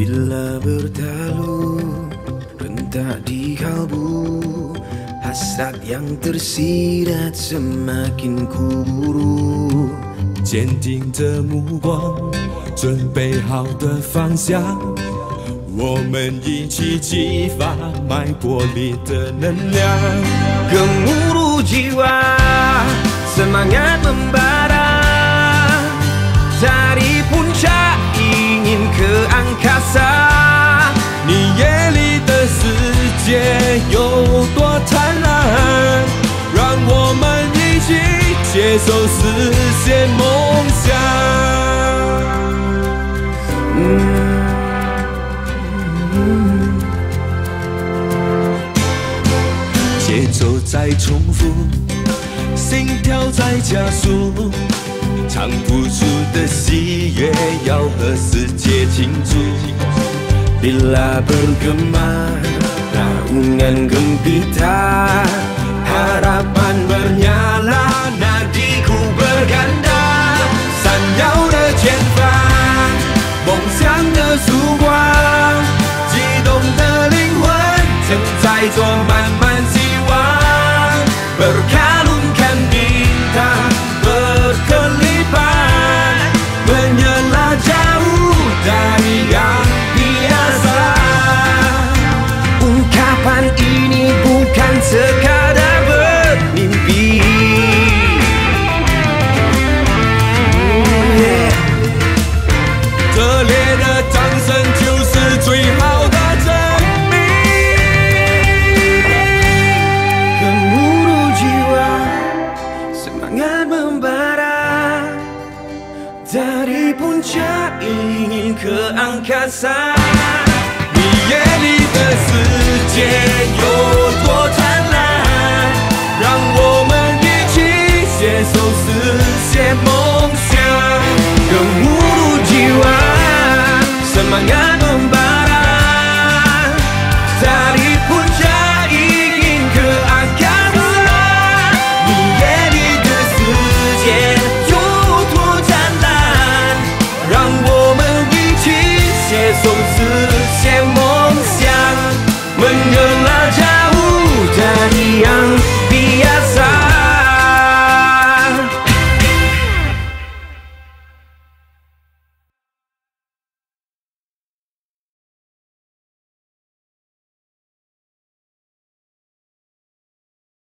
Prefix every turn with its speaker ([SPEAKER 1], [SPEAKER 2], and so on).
[SPEAKER 1] Bila bertalu rentak di kalbu, hasrat yang tersirat semakin kuburu。
[SPEAKER 2] 坚定的目光，准备好的方向，我们一起激发脉搏里的能量。
[SPEAKER 1] Gemuruh jiwa, semangat membara dari puncak ingin ke angkasa。
[SPEAKER 2] 你眼里的世界有多灿烂，让我们一起携手实现梦想。节奏在重复，心跳在加速，唱不出的喜悦要和世界庆祝。
[SPEAKER 1] Bila bergema naungan gempita, harapan bernyala, nadiku berganda。闪耀的前方，梦想的曙光，激动的灵魂承载着满满希望。Berkalungkan bintang berkelipan, menyala jauh dari yang biasa. Ungkapan ini bukan sekadar bermimpi. Yeah.
[SPEAKER 2] 热烈的掌声就是最好的证明。
[SPEAKER 1] Gemuruh jiwa, semangat membara dari puncak ingin ke angkasa。
[SPEAKER 2] 你眼里的世界有多灿烂，让我们一起携手实现梦想。
[SPEAKER 1] Gemuruh jiwa, semangat membara